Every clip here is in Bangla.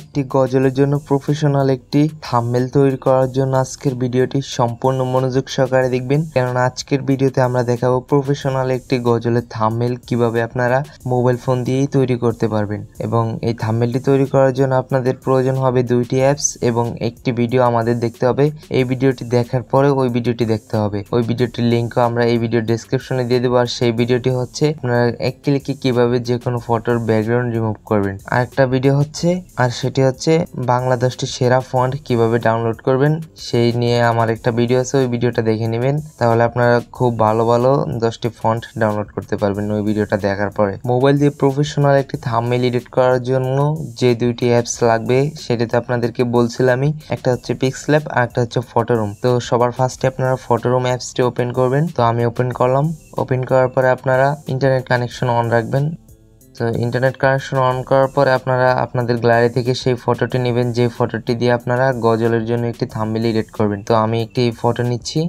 একটি গজলের জন্য প্রফেশনাল একটি থাম্বনেল তৈরি করার জন্য আজকের ভিডিওটি সম্পূর্ণ মনোযোগ সহকারে দেখবেন, কেননা আজকের ভিডিওতে আমরা দেখাবো প্রফেশনাল একটি গজলের থাম্বনেল কিভাবে আপনারা মোবাইল ফোন দিয়েই তৈরি করতে পারবেন। এবং এই থাম্বনেলটি তৈরি করার জন্য আপনাদের প্রয়োজন হবে দুইটি অ্যাপস এবং একটি ভিডিও আমাদের দেখতে হবে। এই ভিডিওটি দেখার পরে ওই ভিডিওটি দেখতে হবে। ওই ভিডিওটির লিঙ্কও আমরা এই ভিডিও ডেসক্রিপশনে দিয়ে দেবো। আর সেই ভিডিওটি হচ্ছে আপনারা এক ক্লিকে কিভাবে যে কোনো ফটোর ব্যাকগ্রাউন্ড রিমুভ করবেন। আরেকটা ভিডিও হচ্ছে আর সেটি হচ্ছে বাংলা 10টি সেরা ফন্ট কিভাবে ডাউনলোড করবেন সেই নিয়ে আমার একটা ভিডিও আছে, ওই ভিডিওটা দেখে নেবেন। তাহলে আপনারা খুব ভালো ভালো 10টি ফন্ট ডাউনলোড করতে পারবেন ওই ভিডিওটা দেখার পরে। মোবাইল দিয়ে প্রফেশনাল একটি থাম্বনেল এডিট করার জন্য যে দুইটি অ্যাপস লাগবে সেটাতে আপনাদেরকে বলছিলামই, একটা হচ্ছে পিক্সল্যাব আর একটা হচ্ছে ফটোরুম। তো সবার ফার্স্টে আপনারা ফটোরুম অ্যাপসটি ওপেন করবেন। তো আমি ওপেন করলাম। ওপেন করার পরে আপনারা ইন্টারনেট কানেকশন অন রাখবেন। তো ইন্টারনেট কানেকশন অন করার পরে আপনারা আপনাদের গ্যালারি থেকে সেই ফটোটি নেবেন যে ফটোটি দিয়ে আপনারা গজলের জন্য একটি থাম্বনেল এডিট করবেন। তো আমি একটি ফটো নিচ্ছি।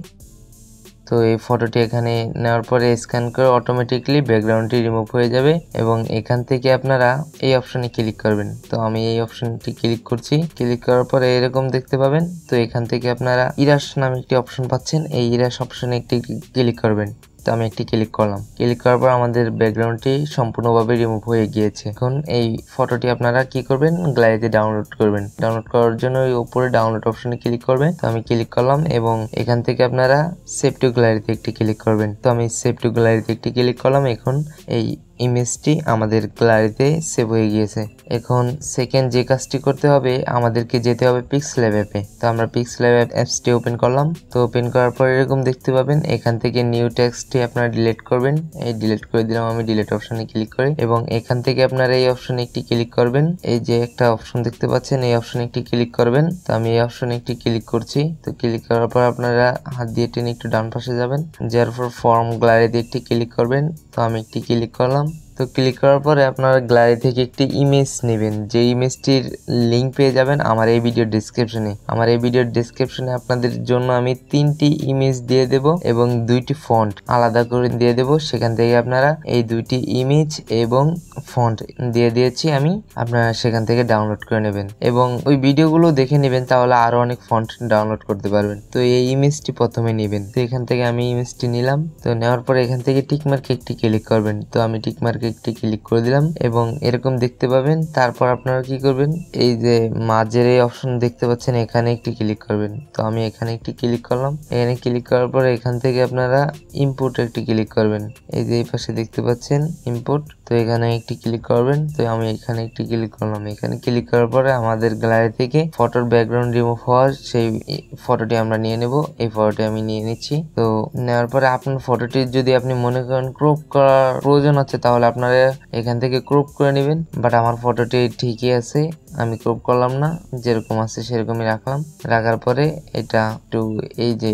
তো এই ফটোটি এখানে নেওয়ার পরে স্ক্যান করে অটোমেটিকলি ব্যাকগ্রাউন্ডটি রিমুভ হয়ে যাবে এবং এখান থেকে আপনারা এই অপশনে ক্লিক করবেন। তো আমি এই অপশনটি ক্লিক করছি। ক্লিক করার পরে এরকম দেখতে পাবেন। তো এখান থেকে আপনারা ইরাস নামে একটি অপশন পাচ্ছেন, এই ইরাস অপশনে একটি ক্লিক করবেন। তো আমি একটি ক্লিক করলাম। ক্লিক করার পর আমাদের ব্যাকগ্রাউন্ডটি সম্পূর্ণভাবে রিমুভ হয়ে গিয়েছে। এখন এই ফটোটি আপনারা কি করবেন, গ্যালারিতে ডাউনলোড করবেন। ডাউনলোড করার জন্য ওই উপরে ডাউনলোড অপশনে ক্লিক করবেন। তো আমি ক্লিক করলাম এবং এখান থেকে আপনারা সেভ টু গ্যালারিতে একটি ক্লিক করবেন। তো আমি সেভ টু গ্যালারিতে একটি ক্লিক করলাম। এখন এই ইমেজটি আমাদের গ্যালারিতে সেভ হয়ে গিয়েছে। এখন সেকেন্ড যে কাজটি করতে হবে, আমাদেরকে যেতে হবে পিক্সল্যাব অ্যাপে। তো আমরা পিক্সল্যাব অ্যাপসটি ওপেন করলাম। তো ওপেন করার পর এরকম দেখতে পাবেন। এখান থেকে নিউ টেক্সটটি আপনারা ডিলিট করবেন। এই ডিলিট করে দিলাম আমি ডিলিট অপশনে ক্লিক করে, এবং এখান থেকে আপনারা এই অপশনে একটি ক্লিক করবেন। এই যে একটা অপশন দেখতে পাচ্ছেন, এই অপশনে একটি ক্লিক করবেন। তো আমি এই অপশনে একটি ক্লিক করছি। তো ক্লিক করার পর আপনারা হাত দিয়ে টেনে একটু ডান পাশে যাবেন, যার পর ফর্ম গ্যালারিতে একটি ক্লিক করবেন। তো আমি একটি ক্লিক করলাম। তো ক্লিক করার পরে আপনারা গ্যালারি থেকে একটি ইমেজ নেবেন, যে ইমেজটির লিঙ্ক পেয়ে যাবেন আমার এই ভিডিওর ডেসক্রিপশনে। আমার এই ভিডিওর ডেসক্রিপশনে আপনাদের জন্য আমি 3টি ইমেজ দিয়ে দেব এবং 2টি ফন্ট আলাদা করে দিয়ে দেব। সেখান থেকে আপনারা এই 2টি ইমেজ এবং ফন্ট দিয়ে দিয়েছি আমি, আপনারা সেখান থেকে ডাউনলোড করে নেবেন এবং ওই ভিডিওগুলো দেখে নেবেন, তাহলে আরো অনেক ফন্ট ডাউনলোড করতে পারবেন। তো এই ইমেজটি প্রথমে নেবেন। তো এখান থেকে আমি ইমেজটি নিলাম। তো নেওয়ার পরে এখান থেকে টিকমার্কে একটি ক্লিক করবেন। তো আমি টিকমার্কে একটি ক্লিক করে দিলাম এবং এরকম দেখতে পাবেন। তারপর আপনারা কি করবেন, এই যে মাঝের এই অপশন দেখতে পাচ্ছেন, এখানে একটি ক্লিক করবেন। তো আমি এখানে একটি ক্লিক করলাম। এখানে ক্লিক করার পরে এখান থেকে আপনারা ইম্পোর্ট একটি ক্লিক করবেন। এই যে এই পাশে দেখতে পাচ্ছেন ইম্পোর্ট, তো এখানে একটি ক্লিক করবেন। তো আমি এখানে একটি ক্লিক করলাম। এখানে ক্লিক করার পরে আমাদের গ্যালারি থেকে ফটোর ব্যাকগ্রাউন্ড রিমুভ হওয়ার সেই ফটোটি আমরা নিয়ে নেব। এই ফটোটি আমি নিয়ে নিচ্ছি। তো নেওয়ার পরে আপনার ফটোটি যদি আপনি মনে করেন ক্রপ করার প্রয়োজন আছে, তাহলে আপনারা এখান থেকে ক্রপ করে নেবেন। বাট আমার ফটোটি ঠিকই আছে, আমি ক্রপ করলাম না, যেরকম আছে সেরকমই রাখলাম। রাখার পরে এটা একটু এই যে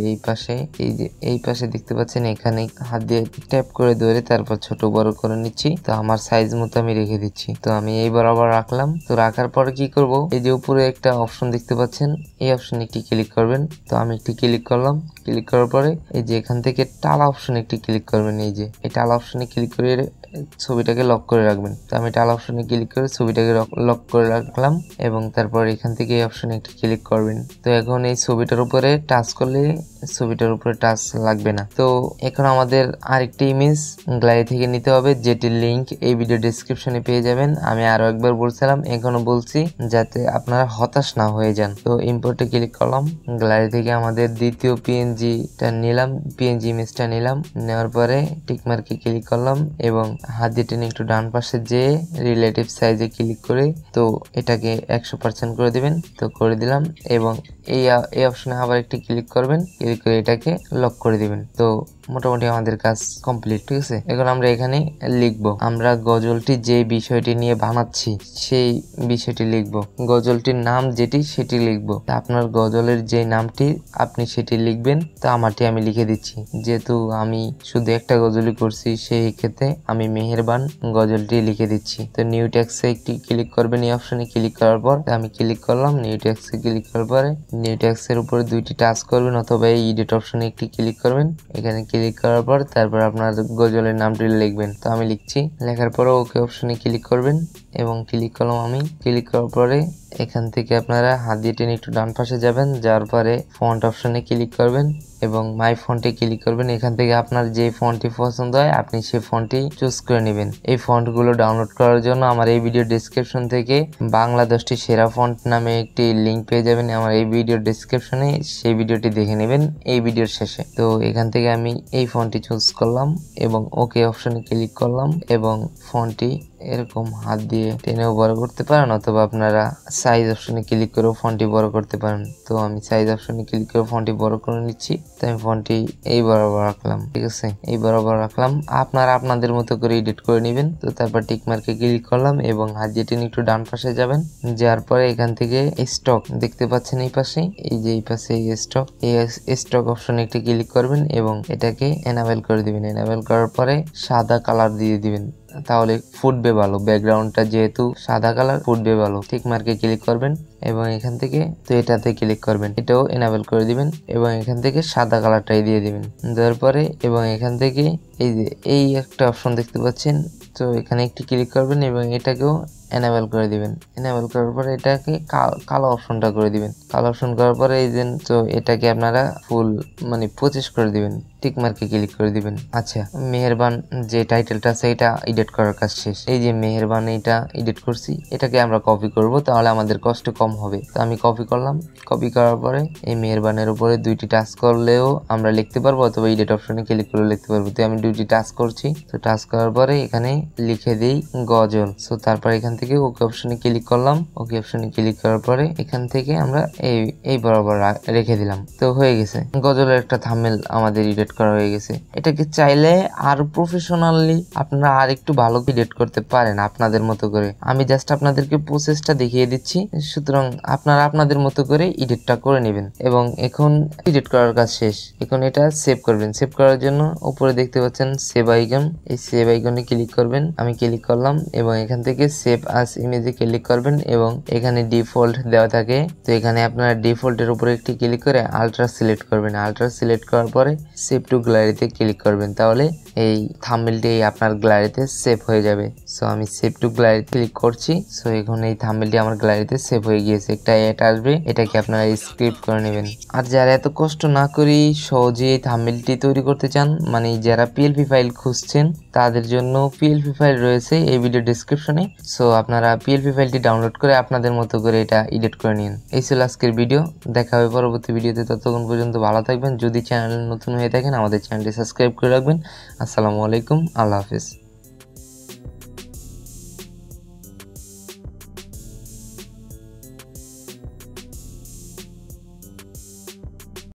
এই পাশে দেখতে পাচ্ছেন, এখানে হাত দিয়ে ট্যাপ করে ধরে তারপর ছোট বড় করে নিচ্ছি। তো আমার সাইজ মতো আমি রেখে দিচ্ছি। তো আমি এই বরাবর রাখলাম। তো রাখার পরে কি করব, এই যে উপরে একটা অপশন দেখতে পাচ্ছেন, এই অপশনে একটি ক্লিক করবেন। তো আমি একটি ক্লিক করলাম। ক্লিক করার পরে এই যে এখান থেকে টালা অপশনে একটি ক্লিক করবেন। এই যে এই টালা অপশনে ক্লিক করে ছবিটাকে লক করে রাখবেন। তো আমি টাল অপশনে ক্লিক করে ছবিটাকে লক করে রাখলাম এবং তারপর এখান থেকে এই অপশনে একটি ক্লিক করবেন। তো এখন এই ছবিটার উপরে টাচ করলে ছবিটার উপরে টাচ লাগবে না। তো এখন আমাদের আরেকটি ইমেজ গ্যালারি থেকে নিতে হবে, যেটির লিঙ্ক এই ভিডিও ডেসক্রিপশনে পেয়ে যাবেন। আমি আরো একবার বলছিলাম, এখনো বলছি, যাতে আপনারা হতাশ না হয়ে যান। তো ইম্পোর্টে ক্লিক করলাম। গ্যালারি থেকে আমাদের দ্বিতীয় পিএনজিটা নিলাম, পিএনজি ইমেজটা নিলাম। নেওয়ার পরে টিকমার্কে ক্লিক করলাম এবং হাত দিয়ে টেনে একটু ডান পাশে যে রিলেটিভ সাইজে ক্লিক করে তো এটাকে 100% করে দিবেন। তো করে দিলাম এবং এই অপশনে আবার একটি ক্লিক করবেন। ক্লিক করে এটাকে লক করে দিবেন। তো মোটামুটি আমাদের কাজ কমপ্লিট, ঠিক আছে। এখন আমরা এখানে লিখবো, আমরা গজলটি যে বিষয়টি নিয়ে বানাচ্ছি সেই বিষয়টি লিখবো, গজলটির নাম যেটি সেটি লিখবো। আপনার গজলের যে নামটি আপনি সেটি লিখবেন। তো আমারটি আমি লিখে দিচ্ছি, যেহেতু আমি শুধু একটা গজলই করছি সেই ক্ষেত্রে আমি মেহেরবান গজলটি লিখে দিচ্ছি। তো নিউ টেক্সটে একটি ক্লিক করবেন। এই অপশনে ক্লিক করার পর আমি ক্লিক করলাম। নিউ টেক্সটে ক্লিক করার পরে নিউ টেক্সটের উপরে 2টি টাচ করবেন অথবা এই এডিট অপশনে একটি ক্লিক করবেন। এখানে ক্লিক করার পর তারপর আপনার গজলের নামটি লিখবেন। তো আমি লিখছি। লেখার পরে ওকে অপশনে ক্লিক করবেন এবং ক্লিক করলাম আমি। ক্লিক করার পরে এখান থেকে আপনারা হাত দিয়ে টেনে একটু ডান পাশে যাবেন, যাওয়ার পরে ফন্ট অপশনে ক্লিক করবেন এবং মাই ফন্টে ক্লিক করবেন। এখান থেকে আপনার যে ফন্টটি পছন্দ হয় আপনি সেই ফন্টটি চুজ করে নেবেন। এই ফন্টগুলো ডাউনলোড করার জন্য আমার এই ভিডিও ডেসক্রিপশন থেকে বাংলা 10টি সেরা ফন্ট নামে একটি লিঙ্ক পেয়ে যাবেন আমার এই ভিডিও ডেসক্রিপশনে, সেই ভিডিওটি দেখে নেবেন এই ভিডিওর শেষে। তো এখান থেকে আমি এই ফন্টটি চুজ করলাম এবং ওকে অপশনে ক্লিক করলাম এবং ফন্টটি এরকম হাত দিয়ে টেনেও বড় করতে পারেন, অথবা আপনারা সাইজ অপশনে ক্লিক করেও ফন্টটি বড় করতে পারেন। তো আমি সাইজ অপশনে ক্লিক করে ফন্টটি বড় করে নিচ্ছি। তো আমি ফন্টটি এই বরাবর রাখলাম, ঠিক আছে, এই বরাবর রাখলাম। আপনারা আপনাদের মতো করে এডিট করে নেবেন। তো তারপর টিক মার্কে ক্লিক করলাম এবং হাত দিয়ে টেনে একটু ডান পাশে যাবেন, যাওয়ার পরে এখান থেকে স্টক দেখতে পাচ্ছেন এই পাশে, এই যে এই পাশে এই স্টক অপশনে একটি ক্লিক করবেন এবং এটাকে এনাবেল করে দিবেন। এনাবেল করার পরে সাদা কালার দিয়ে দিবেন, তাহলে ফুটবে ভালো। ব্যাকগ্রাউন্ডটা যেহেতু সাদা কালার, ফুটবে ভালো। ঠিক মার্কে ক্লিক করবেন এবং এখান থেকে তো এটাতে ক্লিক করবেন, এটাও এনাবেল করে দিবেন এবং এখান থেকে সাদা কালারটাই দিয়ে দিবেন। দেওয়ার পরে এবং এখান থেকে এই যে এই একটা অপশন দেখতে পাচ্ছেন, তো এখানে একটি ক্লিক করবেন এবং এটাকেও এনাবেল করে দিবেন। এনাবেল করার পরে এটাকে কালো অপশনটা করে দিবেন। কালো অপশন করার পরে এই যে তো এটাকে আপনারা ফুল 25 করে দিবেন। টিক মার্কে ক্লিক করে দিবেন। আচ্ছা, মেহেরবান যে টাইটেলটা আছে এটা এডিট করার কাজ শেষ। এই যে মেহেরবান এটা এডিট করছি, এটাকে আমরা কপি করব, তাহলে আমাদের কষ্ট কম হবে। তো আমি কপি করলাম। কপি করার পরে এই মেহেরবানের উপরে দুইটি টাচ করলেও আমরা লিখতে পারবো, অথবা এডিট অপশনে ক্লিক করে লিখতে পারবো। তো আমি দুইটি টাচ করছি। তো টাচ করার পরে এখানে লিখে দিই গজল। সো তারপর এখান থেকে ওকে অপশনে ক্লিক করলাম। ওকে অপশনে ক্লিক করার পরে এখান থেকে আমরা এই বরাবর রেখে দিলাম। তো হয়ে গেছে, গজলের একটা থাম্বনেল আমাদের এডিট করা হয়ে গেছে। এটাকে চাইলে আর প্রফেশনালি আপনারা আর একটু ভালো এডিট করতে পারেন আপনাদের মতো করে। আমি জাস্ট আপনাদেরকে প্রসেসটা দেখিয়ে দিচ্ছি, সুতরাং আপনারা আপনাদের মতো করে এডিটটা করে নেবেন। এবং এখন এডিট করার কাজ শেষ। এখন এটা সেভ করবেন। সেভ করার জন্য উপরে দেখতে পাচ্ছেন সেভ আইকন, এই সেভ আইকনে ক্লিক করবেন। আমি ক্লিক করলাম এবং এখান থেকে সেভ আস ইমেজে ক্লিক করবেন এবং এখানে ডিফল্ট দেওয়া থাকে। তো এখানে আপনারা ডিফল্টের উপরে একটি ক্লিক করে আলট্রা সিলেক্ট করবেন। আলট্রা সিলেক্ট করার পরে সেভ টু গ্যালারিতে ক্লিক করবেন, তাহলে এই থাম্বনেলটি আপনার গ্যালারিতে সেভ হয়ে যাবে। সো আমি সেভ টু গ্যালারিতে ক্লিক করছি। সো এখন এই থাম্বনেলটি আমার গ্যালারিতে সেভ হয়ে গিয়েছে। একটা অ্যাড আসবে, এটাকে আপনারা স্ক্রিপ্ট করে নেবেন। আর যারা এত কষ্ট না করি সহজে এই থাম্বনেলটি তৈরি করতে চান, যারা পিএলপি ফাইল খুঁজছেন, তাদের জন্য পিএলপি ফাইল রয়েছে এই ভিডিও ডেসক্রিপশনে। সো আপনারা পিএলপি ফাইলটি ডাউনলোড করে আপনাদের মতো করে এটা এডিট করে নিন। এই ছিল আজকের ভিডিও। দেখা হবে পরবর্তী ভিডিওতে। ততক্ষণ পর্যন্ত ভালো থাকবেন। যদি চ্যানেল নতুন হয়ে থাকেন আমাদের চ্যানেলটি সাবস্ক্রাইব করে রাখবেন। আসসালামু আলাইকুম, আল্লাহ হাফিজ।